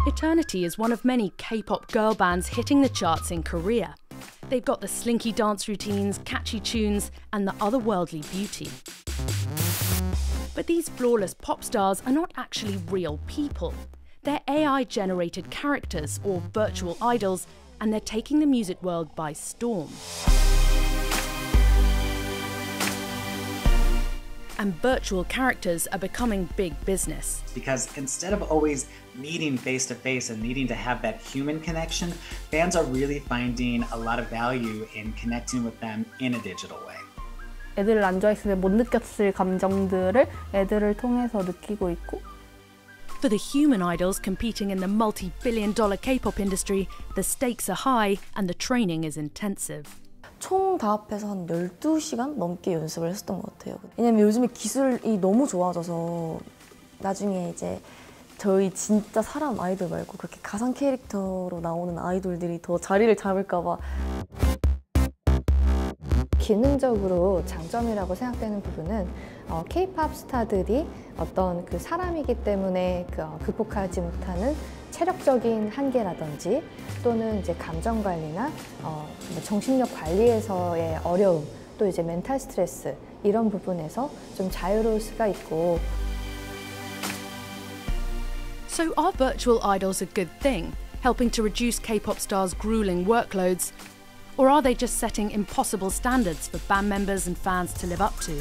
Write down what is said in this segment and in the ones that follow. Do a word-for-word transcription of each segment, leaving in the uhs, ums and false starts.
Eternity is one of many K-pop girl bands hitting the charts in Korea. They've got the slinky dance routines, catchy tunes, and the otherworldly beauty. But these flawless pop stars are not actually real people. They're A I-generated characters, or virtual idols, and they're taking the music world by storm. And virtual characters are becoming big business. Because instead of always meeting face to face and needing to have that human connection, fans are really finding a lot of value in connecting with them in a digital way. 애들 앉아 있을 때 못 느꼈을 감정들을 애들을 통해서 느끼고 있고. For the human idols competing in the multi-billion dollar K-pop industry, the stakes are high and the training is intensive. 총 다 합해서 한 열두 시간 넘게 연습을 했었던 것 같아요. 왜냐면 요즘에 기술이 너무 좋아져서 나중에 이제 저희 진짜 사람 아이돌 말고 그렇게 가상 캐릭터로 나오는 아이돌들이 더 자리를 잡을까 봐. 기능적으로 장점이라고 생각되는 부분은 어, K-팝 스타들이 어떤 그 사람이기 때문에 그, 어, 극복하지 못하는 체력적인 한계라든지 또는 이제 감정 관리나 어, 뭐 정신력 관리에서의 어려움, 또 이제 멘탈 스트레스 이런 부분에서 좀 자유로울 수가 있고. So are virtual idols a good thing, helping to reduce K-pop stars' grueling workloads? Or are they just setting impossible standards for band members and fans to live up to?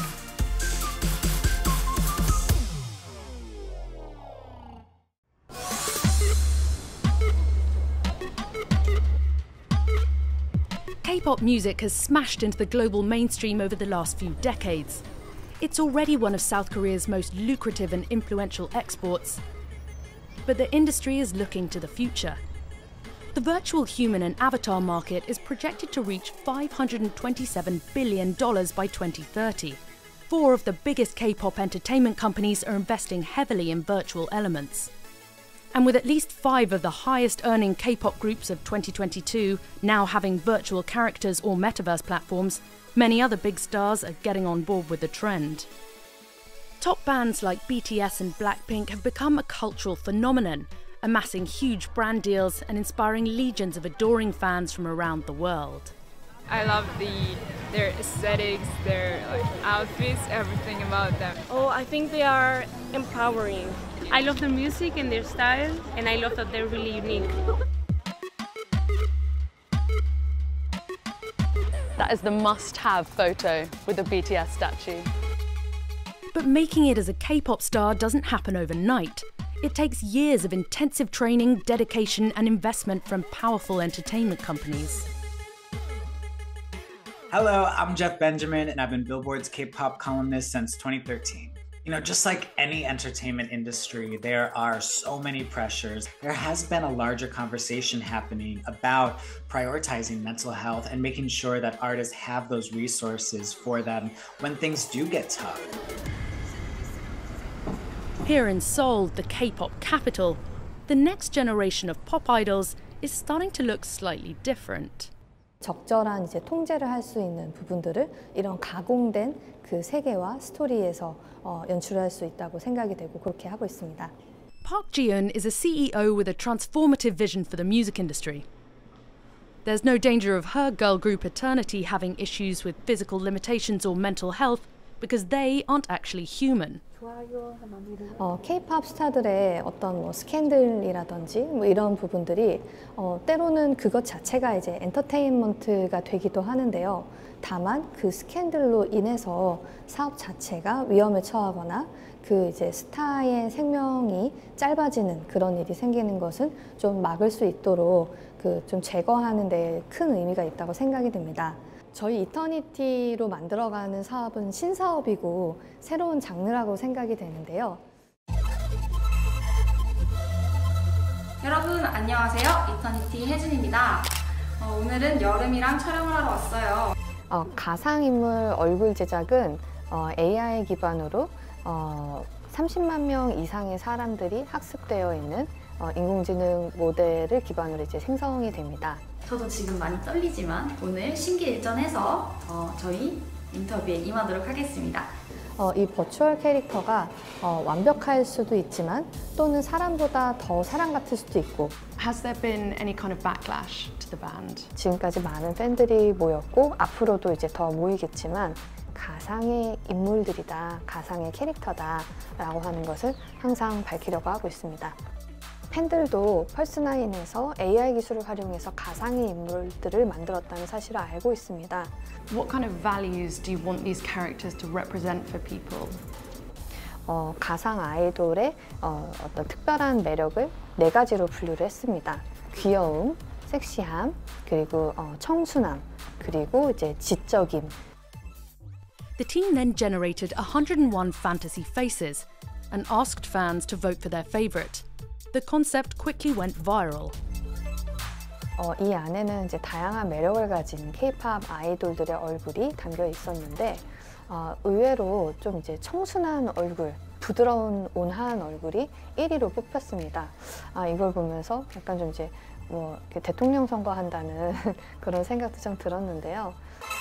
K-pop music has smashed into the global mainstream over the last few decades. It's already one of South Korea's most lucrative and influential exports. But the industry is looking to the future. The virtual human and avatar market is projected to reach five hundred twenty-seven billion dollars by twenty thirty. Four of the biggest K-pop entertainment companies are investing heavily in virtual elements. And with at least five of the highest-earning K-pop groups of twenty twenty-two now having virtual characters or metaverse platforms, many other big stars are getting on board with the trend. Top bands like B T S and Blackpink have become a cultural phenomenon, amassing huge brand deals and inspiring legions of adoring fans from around the world. I love the their aesthetics, their like, outfits, everything about them. Oh, I think they are empowering. I love their music and their style, and I love that they're really unique. That is the must-have photo with the B T S statue. But making it as a K-pop star doesn't happen overnight. It takes years of intensive training, dedication, and investment from powerful entertainment companies. Hello, I'm Jeff Benjamin, and I've been Billboard's K-pop columnist since twenty thirteen. You know, just like any entertainment industry, there are so many pressures. There has been a larger conversation happening about prioritizing mental health and making sure that artists have those resources for them when things do get tough. Here in Seoul, the K-pop capital, the next generation of pop idols is starting to look slightly different. 적절한 이제 통제를 할 수 있는 부분들을 이런 가공된 그 세계와 스토리에서 어, 연출할 수 있다고 생각이 되고 그렇게 하고 있습니다. Park Ji-eun is a C E O with a transformative vision for the music industry. There's no danger of her girl group Eternity having issues with physical limitations or mental health because they aren't actually human. 어, K-팝 스타들의 어떤 뭐 스캔들이라든지 뭐 이런 부분들이 어, 때로는 그것 자체가 이제 엔터테인먼트가 되기도 하는데요. 다만 그 스캔들로 인해서 사업 자체가 위험에 처하거나 그 이제 스타의 생명이 짧아지는 그런 일이 생기는 것은 좀 막을 수 있도록 그 좀 제거하는 데 큰 의미가 있다고 생각이 됩니다. 저희 이터니티로 만들어가는 사업은 신사업이고 새로운 장르라고 생각이 되는데요. 여러분 안녕하세요. 이터니티 혜진입니다. 어, 오늘은 여름이랑 촬영을 하러 왔어요. 어, 가상인물 얼굴 제작은 어, 에이아이 기반으로 어, 삼십만 명 이상의 사람들이 학습되어 있는 어, 인공지능 모델을 기반으로 이제 생성이 됩니다. 저도 지금 많이 떨리지만 오늘 심기일전해서 어, 저희 인터뷰에 임하도록 하겠습니다. 어, 이 버추얼 캐릭터가 어, 완벽할 수도 있지만 또는 사람보다 더 사람 같을 수도 있고. Has there been any kind of backlash to the band? 지금까지 많은 팬들이 모였고 앞으로도 이제 더 모이겠지만 가상의 인물들이다, 가상의 캐릭터다 라고 하는 것을 항상 밝히려고 하고 있습니다. 팬들도 펄스나인에서 에이아이 기술을 활용해서 가상의 인물들을 만들었다는 사실을 알고 있습니다. What kind of values do you want these characters to represent for people? 어, 가상 아이돌의 어, 어떤 특별한 매력을 네 가지로 분류를 했습니다. 귀여움, 섹시함, 그리고 어, 청순함, 그리고 이제 지적임. The team then generated one hundred one fantasy faces and asked fans to vote for their favourite. The concept quickly went viral. 어, 이 안에는 이제 다양한 매력을 가진 K-팝 아이돌들의 얼굴이 담겨 있었는데 어, 의외로 좀 이제 청순한 얼굴, 부드러운 온화한 얼굴이 일 위로 뽑혔습니다. 아, 이걸 보면서 약간 좀 이제 뭐 이렇게 대통령 선거한다는 그런 생각도 좀 들었는데요.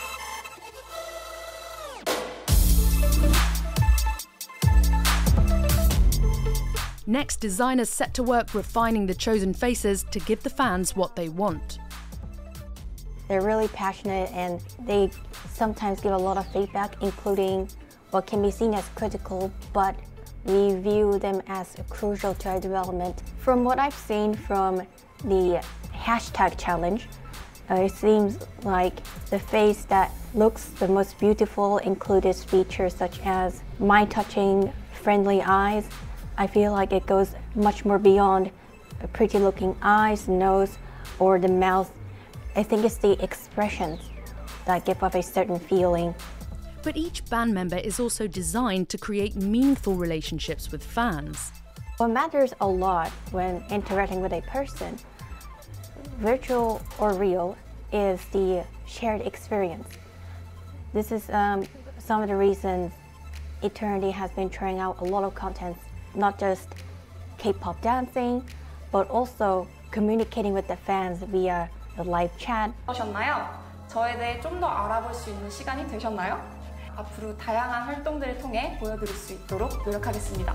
Next, designers set to work refining the chosen faces to give the fans what they want. They're really passionate and they sometimes give a lot of feedback, including what can be seen as critical, but we view them as crucial to our development. From what I've seen from the hashtag challenge, uh, it seems like the face that looks the most beautiful included features such as mind-touching, friendly eyes. I feel like it goes much more beyond pretty looking eyes, nose, or the mouth. I think it's the expressions that give off a certain feeling. But each band member is also designed to create meaningful relationships with fans. What matters a lot when interacting with a person, virtual or real, is the shared experience. This is um, some of the reasons Eternity has been trying out a lot of content, not just K-pop dancing, but also communicating with the fans via the live chat. 어떠셨나요? 저에 대해 좀 더 알아볼 수 있는 시간이 되셨나요? 앞으로 다양한 활동들을 통해 보여드릴 수 있도록 노력하겠습니다.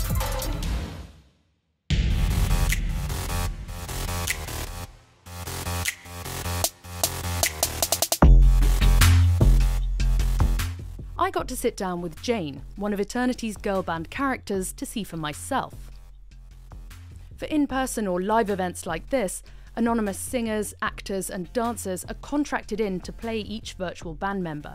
I got to sit down with Jane, one of Eternity's girl band characters, to see for myself. For in-person or live events like this, anonymous singers, actors and dancers are contracted in to play each virtual band member.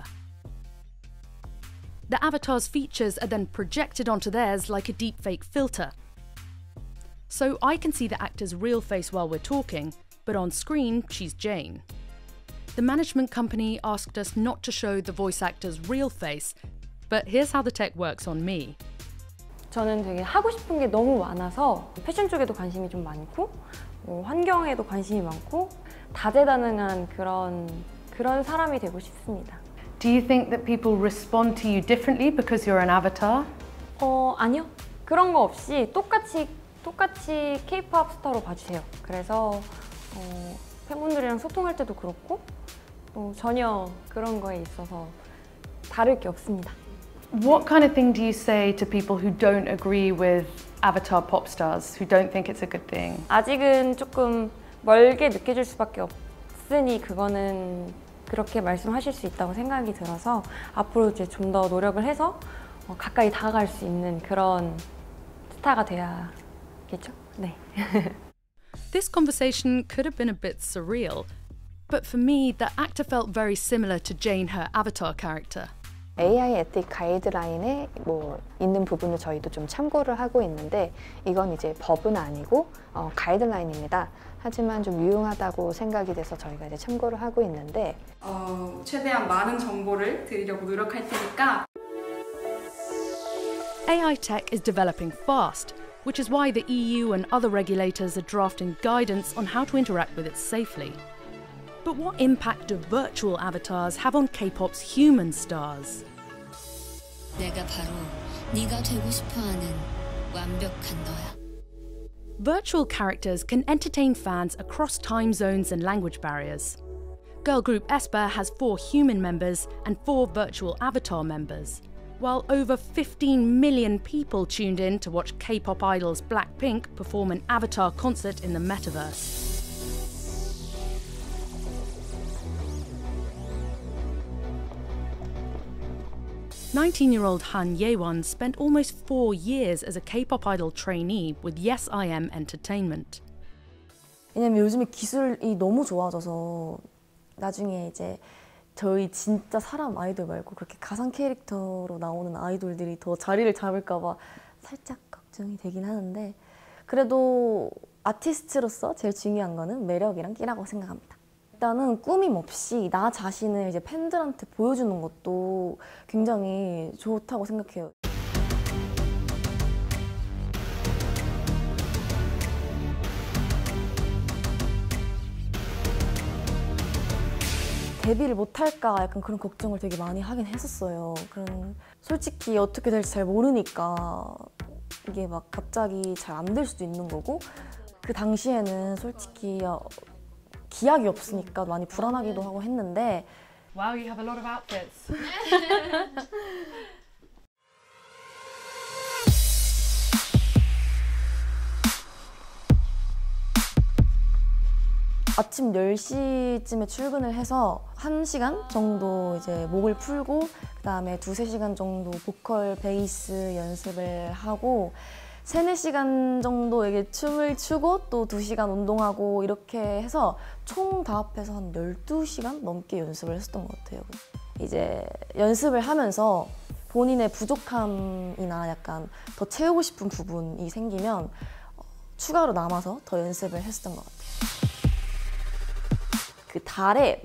The avatar's features are then projected onto theirs like a deepfake filter. So I can see the actor's real face while we're talking, but on screen she's Jane. The management company asked us not to show the voice actor's real face, but here's how the tech works on me. 저는 되게 하고 싶은 게 너무 많아서 패션 쪽에도 관심이 좀 많고 어, 환경에도 관심이 많고 다재다능한 그런 그런 사람이 되고 싶습니다. Do you think that people respond to you differently because you're an avatar? 어, 아니요. 그런 거 없이 똑같이 똑같이 K-팝 스타로 봐주세요. 그래서 어, 팬분들이랑 소통할 때도 그렇고 어, 전혀 그런 거에 있어서 다를 게 없습니다. What kind of thing do you say to people who don't agree with avatar pop stars, who don't think it's a good thing? 아직은 조금 멀게 느껴질 수밖에 없으니 그거는 그렇게 말씀하실 수 있다고 생각이 들어서 앞으로 이제 좀 더 노력을 해서 어, 가까이 다가갈 수 있는 그런 스타가 돼야겠죠? 네. This conversation could have been a bit surreal, but for me, the actor felt very similar to Jane, her avatar character. 에이아이 에틱 가이드라인에 뭐 있는 부분을 저희도 좀 참고를 하고 있는데 이건 이제 법은 아니고 어, 가이드라인입니다. 하지만 좀 유용하다고 생각이 돼서 저희가 이제 참고를 하고 있는데 어, 최대한 많은 정보를 드리려고 노력할 테니까. 에이아이 tech is developing fast, which is why the E U and other regulators are drafting guidance on how to interact with it safely. But what impact do virtual avatars have on K-pop's human stars? 내가 바로 네가 되고 싶어하는 완벽한 너야. Virtual characters can entertain fans across time zones and language barriers. Girl group aespa has four human members and four virtual avatar members. while over fifteen million people tuned in to watch K-pop idols Blackpink perform an Avatar concert in the metaverse. nineteen-year-old Han Ye-won spent almost four years as a K-pop idol trainee with Yes I Am Entertainment. 왜냐면 요즘에 기술이 너무 좋아져서 나중에 이제 저희 진짜 사람 아이돌 말고 그렇게 가상 캐릭터로 나오는 아이돌들이 더 자리를 잡을까 봐 살짝 걱정이 되긴 하는데 그래도 아티스트로서 제일 중요한 거는 매력이랑 끼라고 생각합니다. 일단은 꾸밈 없이 나 자신을 이제 팬들한테 보여주는 것도 굉장히 좋다고 생각해요. 데뷔를 못할까 약간 그런 걱정을 되게 많이 하긴 했었어요. 그런 솔직히 어떻게 될지 잘 모르니까 이게 막 갑자기 잘 안 될 수도 있는 거고 그 당시에는 솔직히 기약이 없으니까 많이 불안하기도 하고 했는데 Wow, you have a lot of outfits. 아침 열 시쯤에 출근을 해서 한 시간 정도 이제 목을 풀고 그다음에 두세 시간 정도 보컬, 베이스 연습을 하고 세네 시간 정도 이게 춤을 추고 또 두 시간 운동하고 이렇게 해서 총 다 합해서 한 열두 시간 넘게 연습을 했었던 것 같아요. 이제 연습을 하면서 본인의 부족함이나 약간 더 채우고 싶은 부분이 생기면 추가로 남아서 더 연습을 했었던 것 같아요. 그 달의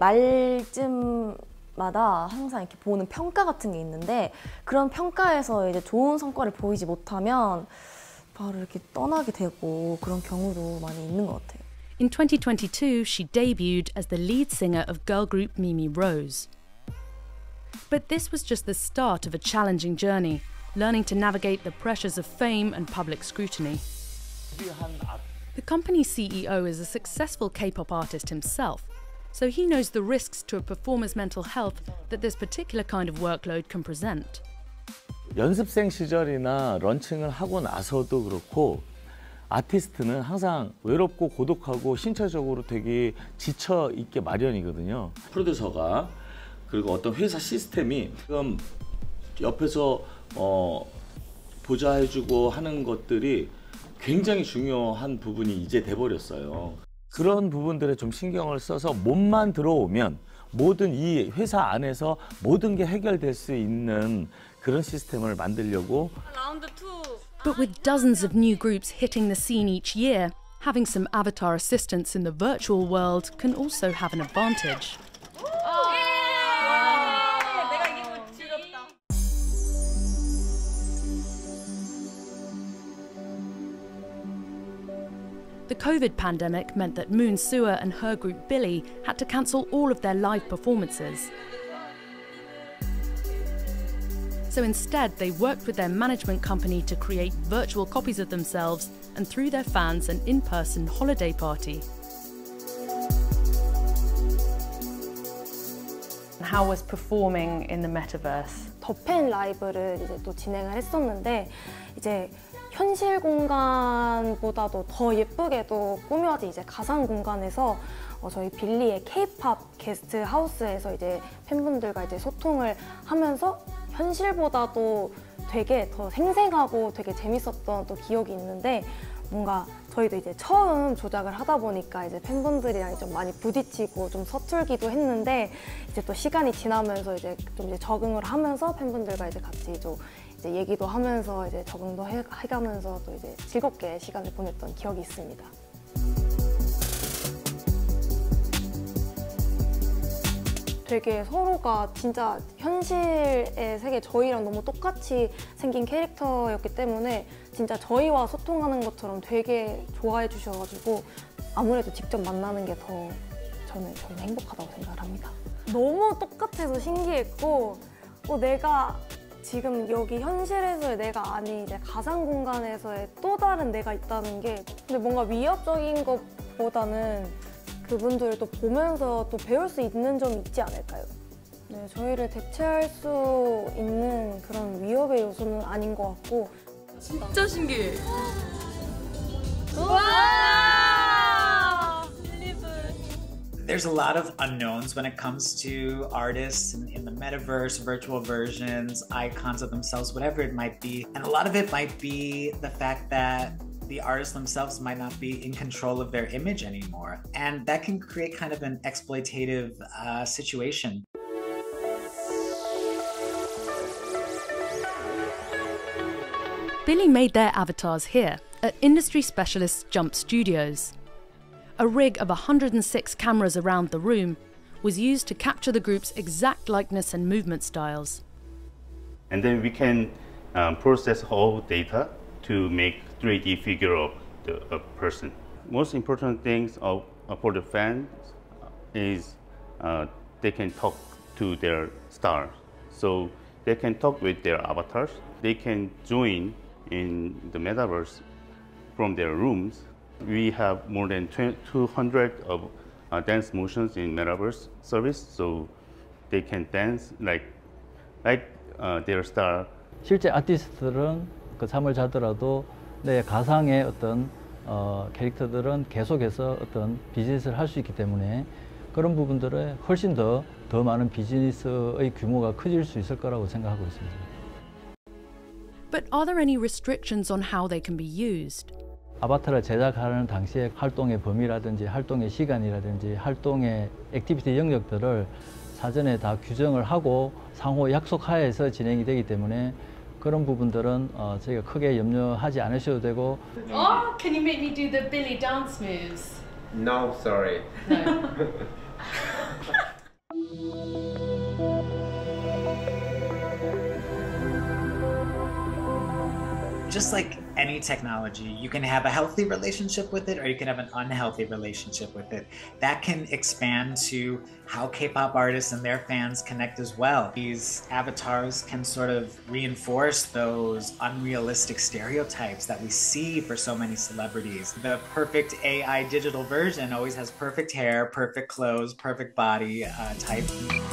말쯤마다 항상 이렇게 보는 평가 같은 게 있는데 그런 평가에서 이제 좋은 성과를 보이지 못하면 바로 이렇게 떠나게 되고 그런 경우도 많이 있는 것 같아요. In twenty twenty-two, she debuted as the lead singer of girl group Mimi Rose. But this was just the start of a challenging journey, learning to navigate the pressures of fame and public scrutiny. The company's C E O is a successful K-pop artist himself, so he knows the risks to a performer's mental health that this particular kind of workload can present. 연습생 시절이나 런칭을 하고 나서도 그렇고 아티스트는 항상 외롭고 고독하고 신체적으로 되게 지쳐 있게 마련이거든요. 프로듀서가 그리고 어떤 회사 시스템이 지금 옆에서 어, 보좌해주고 하는 것들이 굉장히 중요한 부분이 이제 돼버렸어요. 그런 부분들에 좀 신경을 써서 몸만 들어오면 모든 이 회사 안에서 모든 게 해결될 수 있는 그런 시스템을 만들려고. But with dozens of new groups hitting the scene each year, having some avatar assistants in the virtual world can also have an advantage. The COVID pandemic meant that Moon Sua and her group Billy had to cancel all of their live performances. So instead, they worked with their management company to create virtual copies of themselves and threw their fans an in-person holiday party. How was performing in the metaverse? 더 팬 라이브를 이제 또 진행을 했었는데 이제 현실 공간보다도 더 예쁘게도 꾸며진 이제 가상 공간에서 어, 저희 빌리의 Kpop 게스트 하우스에서 이제 팬분들과 이제 소통을 하면서 현실보다도 되게 더 생생하고 되게 재밌었던 또 기억이 있는데 뭔가 저희도 이제 처음 조작을 하다 보니까 이제 팬분들이랑 좀 많이 부딪히고 좀 서툴기도 했는데 이제 또 시간이 지나면서 이제 좀 이제 적응을 하면서 팬분들과 이제 같이 좀 이제 얘기도 하면서 이제 적응도 해, 해가면서 또 이제 즐겁게 시간을 보냈던 기억이 있습니다. 되게 서로가 진짜 현실의 세계 저희랑 너무 똑같이 생긴 캐릭터였기 때문에 진짜 저희와 소통하는 것처럼 되게 좋아해 주셔가지고 아무래도 직접 만나는 게 더 저는, 저는 행복하다고 생각을 합니다. 너무 똑같아서 신기했고 어, 내가 지금 여기 현실에서의 내가 아닌 이제 가상 공간에서의 또 다른 내가 있다는 게 근데 뭔가 위협적인 것보다는 그분들을 또 보면서 또 배울 수 있는 점이 있지 않을까요? 네, 저희를 대체할 수 있는 그런 위협의 요소는 아닌 것 같고 진짜 신기해. There's a lot of unknowns when it comes to artists in, in the metaverse, virtual versions, icons of themselves, whatever it might be. And a lot of it might be the fact that the artists themselves might not be in control of their image anymore. And that can create kind of an exploitative uh, situation. Billie made their avatars here at industry specialist Jump Studios. A rig of one hundred six cameras around the room was used to capture the group's exact likeness and movement styles. And then we can um, process whole data to make three D figure of the a person. Most important things of, uh, for the fans is uh, they can talk to their stars. So they can talk with their avatars. They can join in the metaverse from their rooms. We have more than two hundred of uh, dance motions in metaverse service, so they can dance like like uh, their star. 실제 아티스트들은 그 잠을 자더라도 내 가상의 어떤 어, 캐릭터들은 계속해서 어떤 비즈니스를 할 수 있기 때문에 그런 부분들에 훨씬 더 더 많은 비즈니스의 규모가 커질 수 있을 거라고 생각하고 있습니다. But are there any restrictions on how they can be used? 아바타를 제작하는 당시에 활동의 범위라든지 활동의 시간이라든지 활동의 액티비티 영역들을 사전에 다 규정을 하고 상호 약속하에서 진행이 되기 때문에 그런 부분들은 어, 저희가 크게 염려하지 않으셔도 되고. Oh, can you make me do the Billie dance moves? No, sorry. No. Just like any technology, you can have a healthy relationship with it or you can have an unhealthy relationship with it. That can expand to how K-pop artists and their fans connect as well. These avatars can sort of reinforce those unrealistic stereotypes that we see for so many celebrities. The perfect A I digital version always has perfect hair, perfect clothes, perfect body uh, type.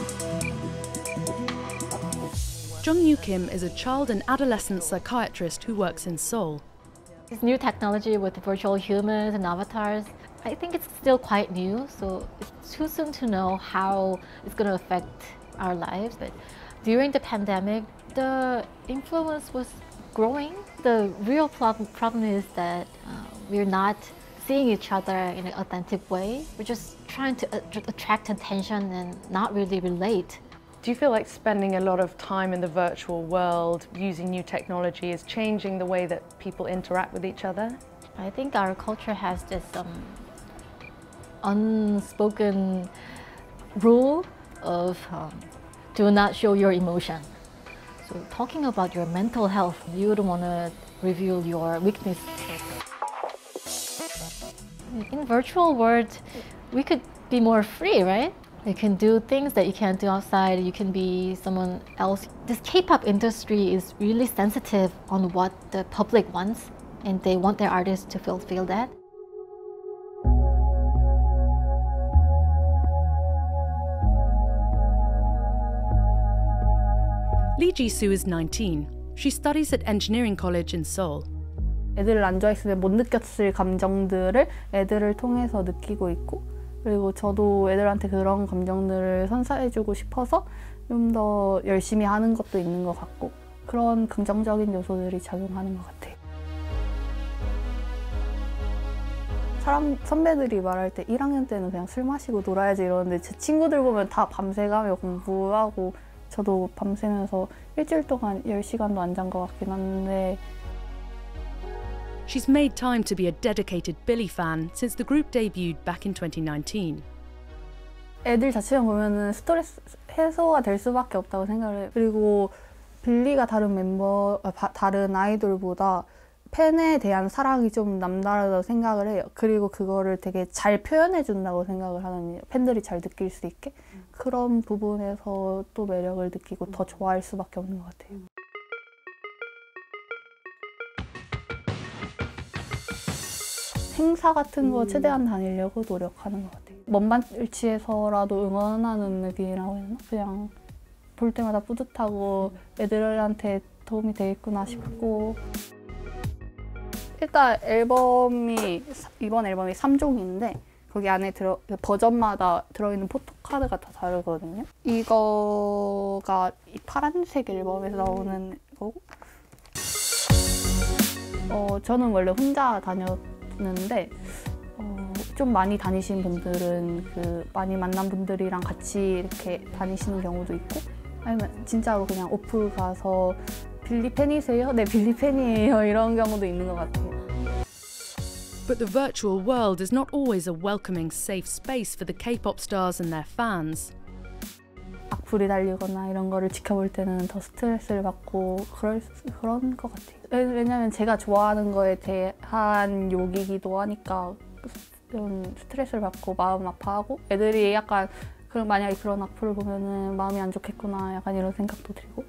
Jung-Yu Kim is a child and adolescent psychiatrist who works in Seoul. This new technology with virtual humans and avatars, I think it's still quite new, so it's too soon to know how it's going to affect our lives. But during the pandemic, the influence was growing. The real problem is that uh, we're not seeing each other in an authentic way. We're just trying to attract attention and not really relate. Do you feel like spending a lot of time in the virtual world using new technology is changing the way that people interact with each other? I think our culture has this um, unspoken rule of um, do not show your emotion. So talking about your mental health, you don't want to reveal your weakness. In virtual world, we could be more free, right? You can do things that you can't do outside. You can be someone else. This K-pop industry is really sensitive on what the public wants, and they want their artists to fulfill that. Lee Ji-soo is nineteen. She studies at engineering college in Seoul. 애들을 안 좋아했을 때 못 느꼈을 감정들을 애들을 통해서 느끼고 있고, 그리고 저도 애들한테 그런 감정들을 선사해주고 싶어서 좀 더 열심히 하는 것도 있는 것 같고, 그런 긍정적인 요소들이 작용하는 것 같아요. 사람, 선배들이 말할 때 일 학년 때는 그냥 술 마시고 놀아야지 이러는데 제 친구들 보면 다 밤새 가며 공부하고, 저도 밤새면서 일주일 동안 열 시간도 안 잔 것 같긴 한데. She's made time to be a dedicated Billie fan since the group debuted back in twenty nineteen. 애들 자체만 보면은 스트레스 해소가 될 수밖에 없다고 생각을 해요. 그리고 빌리가 다른 멤버, 아, 바, 다른 아이돌보다 팬에 대한 사랑이 좀 남다르다고 생각을 해요. 그리고 그거를 되게 잘 표현해 준다고 생각을 하는, 팬들이 잘 느낄 수 있게. 그런 부분에서 또 매력을 느끼고 더 좋아할 수밖에 없는 것 같아요. 행사 같은 거 최대한 다니려고 노력하는 것 같아요. 먼 발치에서라도 응원하는 느낌이라고 해야 되나? 그냥 볼 때마다 뿌듯하고 애들한테 도움이 되겠구나 싶고. 일단 앨범이 이번 앨범이 삼 종인데 거기 안에 들어 버전마다 들어있는 포토카드가 다 다르거든요. 이거가 이 파란색 앨범에서 나오는 거고, 어, 저는 원래 혼자 다녔는데 어, 좀 많이 다니신 분들은 그 많이 만난 분들이랑 같이 이렇게 다니시는 경우도 있고, 아니면 진짜로 그냥 오프 가서 빌리 팬이세요? 네, 빌리 팬이에요. 이런 경우도 있는 것 같아요. But the virtual world is not always a welcoming, safe space for the K-pop stars and their fans. 악플이 달리거나 이런 거를 지켜볼 때는 더 스트레스를 받고 그럴, 그런 것 같아요. 왜냐면 제가 좋아하는 거에 대한 욕이기도 하니까 좀 스트레스를 받고 마음 아파하고, 애들이 약간 그럼 만약에 그런 악플을 보면은 마음이 안 좋겠구나 약간 이런 생각도 들고.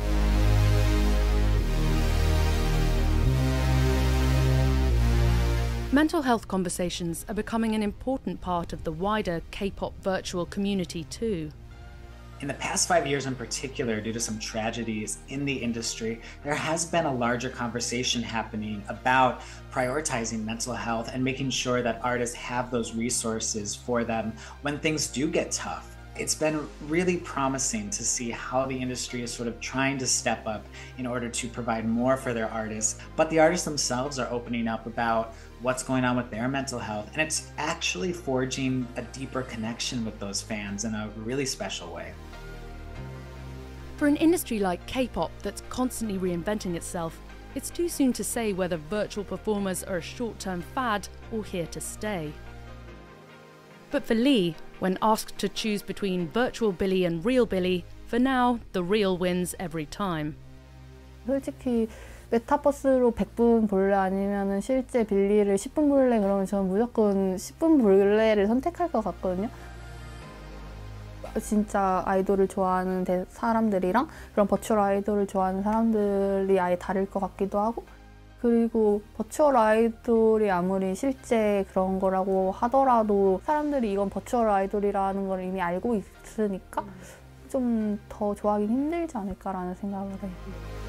Mental health conversations are becoming an important part of the wider K-pop virtual community too. In the past five years in particular, due to some tragedies in the industry, there has been a larger conversation happening about prioritizing mental health and making sure that artists have those resources for them when things do get tough. It's been really promising to see how the industry is sort of trying to step up in order to provide more for their artists, but the artists themselves are opening up about what's going on with their mental health, and it's actually forging a deeper connection with those fans in a really special way. For an industry like K-pop that's constantly reinventing itself, it's too soon to say whether virtual performers are a short-term fad or here to stay. But for Lee, when asked to choose between virtual Billy and real Billy, for now, the real wins every time. 솔직히 메타버스로 백 분 볼래 아니면 실제 빌리를 십 분 볼래 그러면 저는 무조건 십 분 볼래를 선택할 것 같거든요. 진짜 아이돌을 좋아하는 사람들이랑 그런 버추얼 아이돌을 좋아하는 사람들이 아예 다를 것 같기도 하고, 그리고 버추얼 아이돌이 아무리 실제 그런 거라고 하더라도 사람들이 이건 버추얼 아이돌이라는 걸 이미 알고 있으니까 좀 더 좋아하긴 힘들지 않을까라는 생각을 해요.